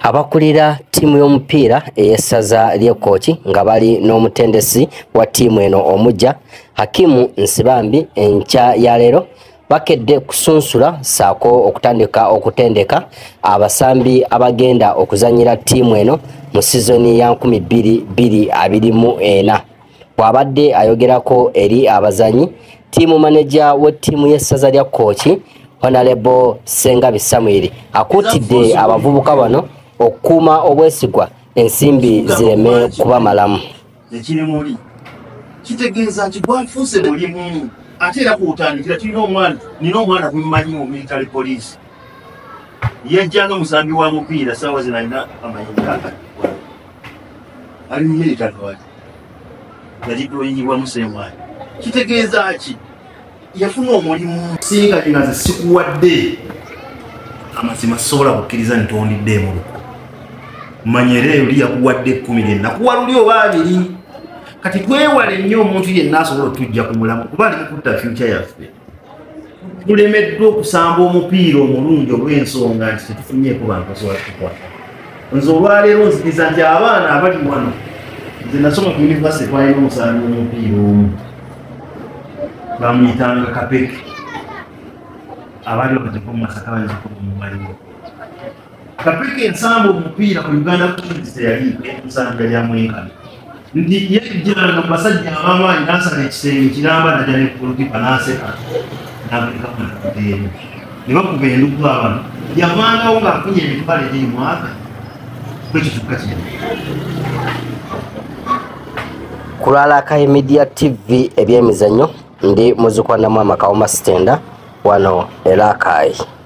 Abakulira timu y'omupiira ey'essaza lye Kooki nga bali n'omutendesi wa timu eno omujja Hakim Nsibambi enkya ya leero bakedde kusunsula saako okutandika okutendeka abasambi abagenda okuzanyira timu eno mu sizoni ya 2024. Bw'abadde ayogerako eri abazanyi timu manager we timu y'essaza lya Kooki Honorable Sengabi Samuel akutidde abavubuka bano okuma obwesigwa ensimbi zireme kuba malamu. Ekiri muri kitegeeza nti gwafuse mulimu ate era kuutandikira nina omwana kumanyi mu military police yajjanga musambi wa mupiira sawa zina alina amayinja ali mu military wali yadiployingibwa musemwani kitegeeza ki yafuna omulimu singa kinaze sikuwadde amazima sobola kukkiriza ntondidde mu luko manyere yuli yakuwadde 10 nakuwa luli oba abiri kati twewale nnyo omuntu yenna asobola okutujja ku mulamu kuba ali mukutta future yaffe tulemeddwa okusamba omupiira omulungi olw'ensonga nti tetufunyeeko bantu asobola tukwata. Nze olwaleero nzikiriza nti abaana abali wano nze nasoma ku yunivasite twalina omusambi w'omupiira omu bamuyitanga Kapeke abali babateko mu Masaka banjiko mu Malingo. Kapeke ensambo omupiira ku Uganda Cruise teyali ensambi ya mwenkana ndi yejjanga basajja abamaanyi nasala ekisenge kiramba najja ne kulukipa naseka n'amerika mutemu ne bakuba endugu abantu yavangawo ng'afunye emitwalo egiri mwaka kwekituka kino. Ku lwalakayi Media TV ebyemizannyo ndi Muzukwanamu Amakawoma Stenda wano Elakayi.